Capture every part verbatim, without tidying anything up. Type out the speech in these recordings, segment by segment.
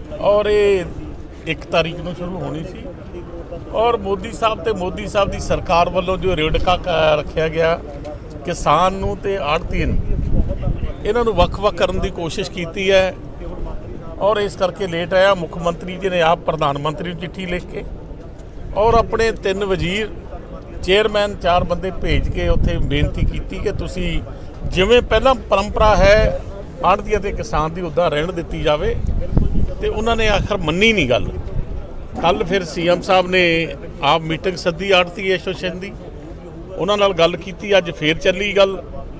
और ये एक तारीख को शुरू होनी सी और मोदी साहब ते मोदी साहब की सरकार वालों जो रेड़का रखा गया किसान नूं ते आड़ती इन्हां नूं वख-वख करन दी कोशिश की है और इस करके लेट आया। मुख्यमंत्री जी ने आप प्रधानमंत्री नूं चिट्ठी लिख के और अपने तीन वजीर चेयरमैन चार बंदे भेज के उत्थे बेनती की कि तुसी जिवें पहला परंपरा है आड़तीआं ते किसान की उदा रहन दित्ती जावे ते उन्होंने आखिर मन्नी नहीं गल। कल फिर सी एम साहब ने आप मीटिंग सद्दी आड़ती एसोसीएशन की उन्होंने नाल गल की, अज फिर चली गल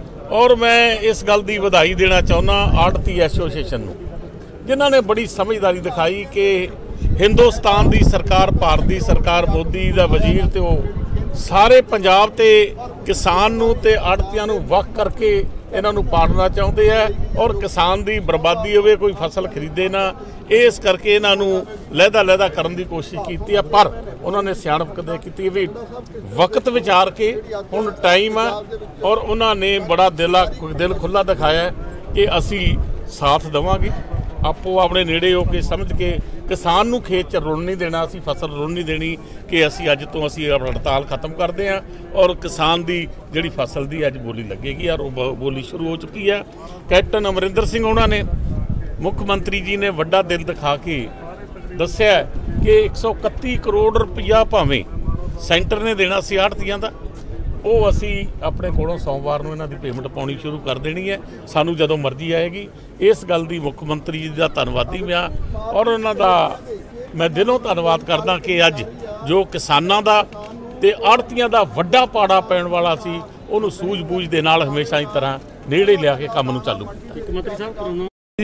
और मैं इस गल की बधाई देना चाहुंदा आड़ती एसोसीएशन नूं जिन्हां ने बड़ी समझदारी दिखाई कि हिंदुस्तान की सरकार भारत की सरकार मोदी का वजीर तो वो सारे पंजाब ते किसान नूं ते आड़तियां नूं वख करके इन्हां नूं पाड़ना चाहुंदे है और किसान की बर्बादी होवे, कोई फसल खरीदे ना, इस करके इन्हां नूं लहदा लहदा करन दी कोशिश की है। पर उन्होंने सियाणप कदे की भी वक्त विचार के हुण टाइम है और उन्होंने बड़ा दिल दिल खुला दिखाया कि असी साथ देवांगे, आपो अपने नेड़े हो के समझ के किसान नूं खेत च रुण नहीं देना, असी फसल रुण नहीं देनी कि असी अज तो असी हड़ताल खत्म करते हैं और किसान की जिहड़ी फसल की अज बोली लगेगी और बोली शुरू हो चुकी है। कैप्टन अमरिंदर सिंह उन्होंने मुख्यमंत्री जी ने वड्डा दिल दिखा के दस्सिया कि एक सौ इकत्ती करोड़ रुपया भावें सेंटर ने देना सी आड़तियां दा, वो असी अपने कोलों सोमवार को इन्हां दी पेमेंट पाउणी शुरू कर देनी है, सानू जदों मर्जी आएगी। इस गल दी मुख्यमंत्री जी का धन्नवादी मैं और उन्हां दा मैं दिलों धन्नवाद करदा कि अज जो किसानां दा ते आड़तियां दा वड्डा पाड़ा पैण वाला सी उहनूं सूझ-बूझ दे नाल हमेशा की तरह नेड़े लिया के काम नूं चालू कीता। मंत्री साहब करोना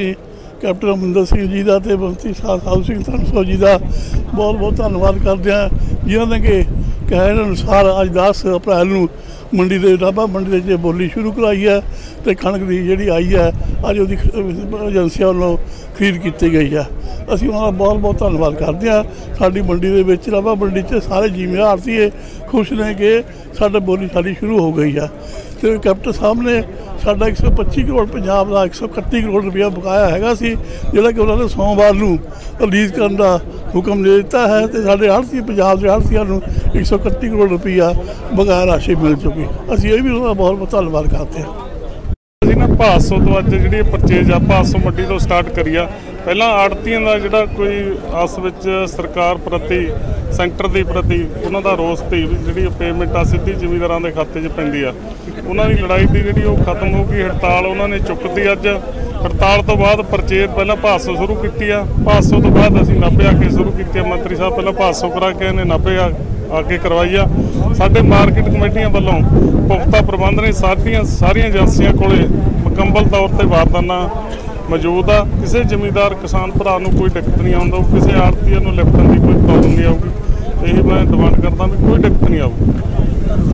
कैप्टन अमरिंदर सिंह जी का तो मंत्री साहब सिंह धनसो जी का बहुत बहुत धन्यवाद करते हैं जिन्होंने कि कहने अनुसार अज दस अप्रैल को मंडी के नाभा मंडी के बोली शुरू कराई है तो कणक की जी आई है अज वो एजेंसियों वालों खरीद की गई है। असी उन्होंने बहुत बहुत धन्यवाद करते हैं। साड़ी मंडी के नाभा मंडी च सारे जिमीदार आड़तीए खुश ने कि साडा बोली साड़ी शुरू हो गई है। तो कैप्टन साहब ने साडा एक सौ पच्ची करोड़ पंजाब का एक सौ इकत्ती करोड़ रुपया बकाया है जोड़ा कि उन्होंने सोमवार को रिलीज़ करने का हुक्म दे दिता है तो साढ़े आड़ती पंजाब के आड़तियों को एक सौ इकत्ती करोड़ रुपया बकाया राशि मिल चुकी। असीं ये भी उन्होंने बहुत बहुत धन्यवाद करते हैं। ਅਸੀਂ ਨਾ ਭਾਸੋ ਤੋਂ ਅੱਜ ਜਿਹੜੀ ਪਰਚੇਜ ਆ ਭਾਸੋ ਮੰਡੀ ਤੋਂ ਸਟਾਰਟ ਕਰੀ ਆ। ਪਹਿਲਾਂ ਆੜਤੀਆਂ ਦਾ ਜਿਹੜਾ ਕੋਈ ਆਸ ਵਿੱਚ ਸਰਕਾਰ ਪ੍ਰਤੀ ਸੈਂਟਰ ਦੇ ਪ੍ਰਤੀ ਉਹਨਾਂ ਦਾ ਰੋਸ ਤੇ ਜਿਹੜੀ ਪੇਮੈਂਟ ਆ ਸਿੱਧੀ ਜ਼ਿਮੀਂਦਾਰਾਂ ਦੇ ਖਾਤੇ 'ਚ ਪੈਂਦੀ ਆ, ਉਹਨਾਂ ਦੀ ਲੜਾਈ ਦੀ ਜਿਹੜੀ ਉਹ ਖਤਮ ਹੋ ਗਈ। ਹੜਤਾਲ ਉਹਨਾਂ ਨੇ ਚੁੱਕਤੀ ਅੱਜ। ਹੜਤਾਲ ਤੋਂ ਬਾਅਦ ਪਰਚੇਜ ਪਹਿਲਾਂ ਭਾਸੋ ਸ਼ੁਰੂ ਕੀਤੀ ਆ, ਭਾਸੋ ਤੋਂ ਬਾਅਦ ਅਸੀਂ ਨਾਭੇ ਆ ਕੇ ਸ਼ੁਰੂ ਕੀਤੀ ਆ। ਮੰਤਰੀ ਸਾਹਿਬ ਪਹਿਲਾਂ ਭਾਸੋ ਕਰਾ ਕੇ ਇਹਨੇ ਨਾਭੇ ਆ आके करवाई आ। साडे मार्केट कमेटियां वालों पुख्ता प्रबंध ने सारियां सारियां एजेंसियां कोले मुकम्मल तौर पर बारदाना मौजूद आ। किसी जमींदार किसान भरा नूं कोई दिक्कत नहीं आउंदा, किसी आड़तीए नूं लिफ्टण दी कोई प्रॉब्लम नहीं आऊगी। यही मैं डिमांड करता भी कोई दिक्कत नहीं आऊगी।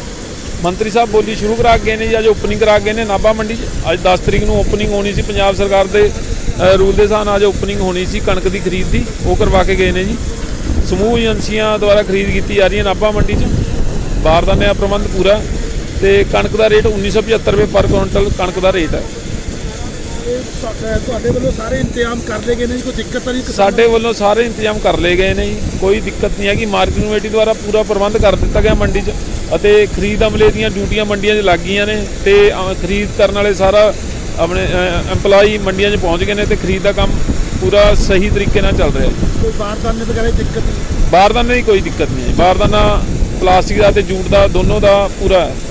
मंत्री साहब बोली शुरू करा गए ने, अज ओपनिंग करा गए ने नाभा मंडी। अज दस तरीक नूं ओपनिंग होनी सी, पंजाब सरकार के रूल के हिसाब नाल अज ओपनिंग होनी सी कणक की खरीद की, वो करवा के गए ने जी। समूह एजेंसियां द्वारा खरीद की जा रही है नाभा मंडी च। बारदाने का प्रबंध पूरा तो कणक का रेट उन्नीस सौ पचहत्तर रुपये पर कुंटल कणक का रेट है। सारे इंतजाम कर ले गए, कोई दिक्कत नहीं? साडे वालों सारे इंतजाम कर ले गए हैं जी, कोई दिक्कत नहीं है। मार्केट कमेटी द्वारा पूरा प्रबंध कर दिता गया मंडी च। खरीद अमले दी ड्यूटियां मंडियां च लग गई ने ते खरीद करने वाले सारा अपने एम्पलॉई मंडियां च पहुँच गए हैं तो खरीद का काम पूरा सही तरीके नाल चल रहा है। कोई बारदाने वगैरह दिक्कत नहीं? बारदाने की कोई दिक्कत नहीं है। बारदाना प्लास्टिक का ते जूट का दोनों का पूरा है।